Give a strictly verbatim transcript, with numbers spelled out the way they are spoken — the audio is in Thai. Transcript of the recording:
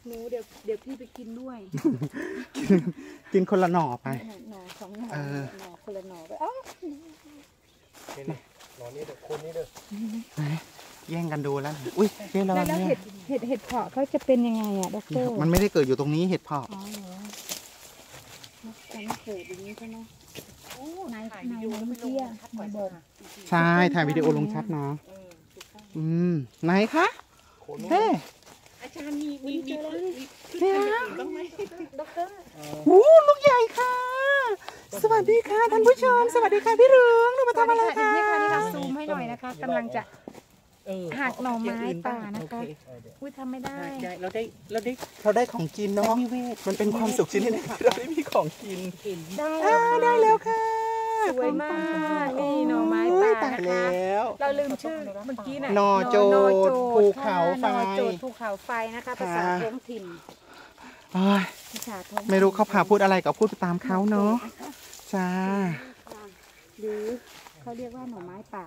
หนูเดี๋ยวเดี๋ยวพี่ไปกินด้วยกินคนละหน่อไปหน่อสองหน่อเออหน่อคนละหน่อไปเอ้านี่นี่หนอนนี่เด้อคนนี้เด้อไหนแย่งกันดูแล้วนะอุ้ยเจ๊ระแล้วัวงแล้วเนี่เห็ยดเห็ดเห็ดเพาะเขาจะเป็นยังไงอ่ะด็อกเตอร์มันไม่ได้เกิดอยู่ตรงนี้เห็ดเพาะอ๋อเหรอมันไม่เกิดอย่างนี้ใช่ไหมนายนายนายเมื่อกี้อะนายบอกใช่ถ่ายวิดีโอลงชัดนะอืมไหนคะคนเฮ้อาจารย์มีมีมีเนี่ยบ้างไหมด็อกเตอร์โอ้ลูกใหญ่ค่ะ สวัสดีค่ะท่านผู้ชม สวัสดีค่ะพี่เรืองเรามาทำอะไรคะนี่ค่ะนี่ค่ะซูมให้หน่อยนะคะกำลังจะเออหักหน่อไม้ย่งอื่ป่านะคะโอเคอุ้ยทำไม่ได้ได้ได้เราได้เราได้เราได้ของกินเนาะนิเวศมันเป็นความสุขชิ้นนี้นะเราได้มีของกินเห็นได้อ่าได้แล้วค่ะสวยมากนี่หน่อไม้โอ้ป่ายตายนะคะแล้วเราลืมชื่อเมื่อกี้น่ะหน่อโจดหน่อภูเขาไฟหน่อโจดภูเขาไฟนะคะภาษาค่ะท้องถิ่นโอ้ยภาษาท้องถิ่นไม่รู้เขาพาพูดอะไรก็พูดไปตามเขาเนาะจ้าหรือเขาเรียกว่าหน่อไม้ป่า